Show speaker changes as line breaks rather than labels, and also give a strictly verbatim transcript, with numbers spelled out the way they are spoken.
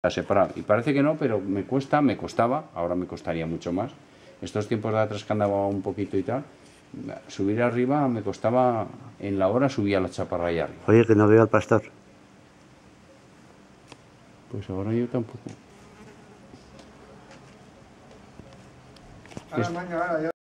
separado. Y parece que no, pero me cuesta, me costaba, ahora me costaría mucho más. Estos tiempos de atrás que andaba un poquito y tal, subir arriba me costaba, en la hora subía la chaparra allá arriba.
Oye, que no veo al pastor.
Pues ahora yo tampoco.
Ahora, mañana,